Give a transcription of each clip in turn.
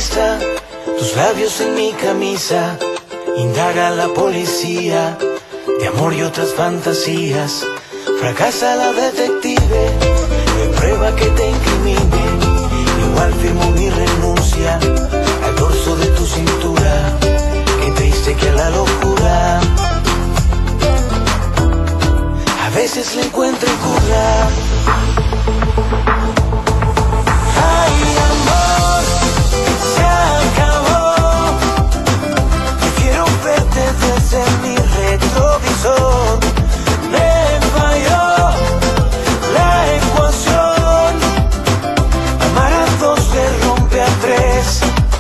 besa, tus labios en mi camisa. Indaga la policía de amor y otras fantasías. Fracasa la detective, no hay prueba que te incrimine. Igual firmo mi renuncia al dorso de tu cintura. Qué triste que a la locura a veces le encuentro cura. Ay, amor, se acabó. Prefiero verte desde mi retrovisor. Me falló la ecuación. Amar a dos se rompe a tres.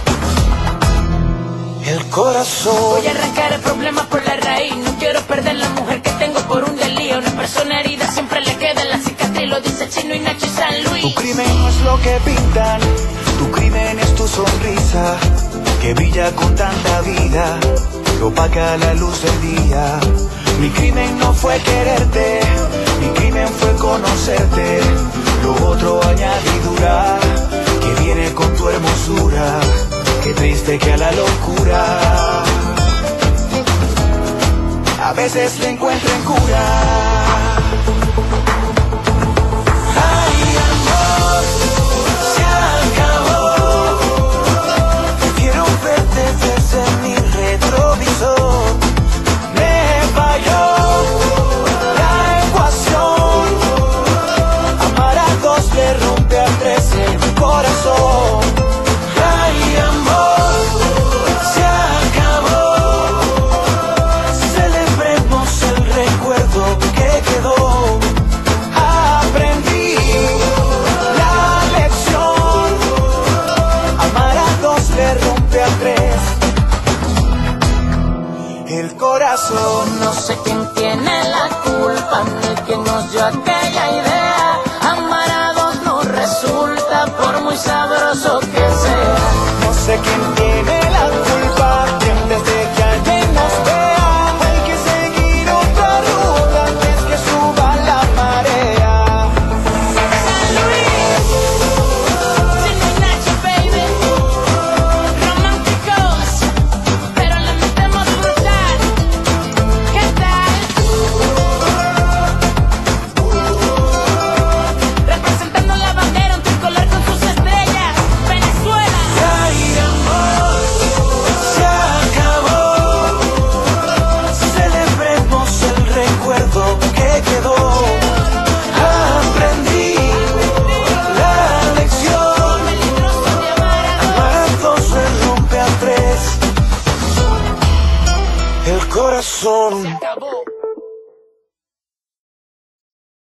El corazón. Voy a arrancar el problema por la raíz. No quiero perder la mujer que tengo por un delío. Una persona herida siempre le queda la cicatriz. Lo dice Chino y Nacho y San Luis. Tu crimen no es lo que pintan, tu crimen es tu sonrisa, que brilla con tanta vida, que opaca la luz del día. Mi crimen no fue quererte, mi crimen fue conocerte. Lo otro añadidura, que viene con tu hermosura. Qué triste que a la locura a veces le encuentren cura. Ay, amor, se acabó. Prefiero verte desde mi retrovisor. Me falló la ecuación. Amar a dos le rompe a tres el corazón. Ay, amor, se acabó. Celebremos el recuerdo que quedó. Aprendí la lección. Amar a dos le rompe a tres el corazón. No sé quién tiene la culpa ni quién nos dio aquella idea. Amar a dos no resulta por muy sabroso que sea. No sé quién tiene la culpa, que antes de que alguien nos vea hay que seguir otra ruta antes que suba la marea. San Luis, Chino y Nacho, baby. Románticos, pero le metemos brutal. ¿Qué tal? Representando la bandera, un tricolor con sus estrellas. Venezuela. Ay, amor, se acabó. Celebremos el recuerdo que quedó. Aprendí la lección. Peligroso de amar a Amar a dos se rompe a tres el corazón. acabó.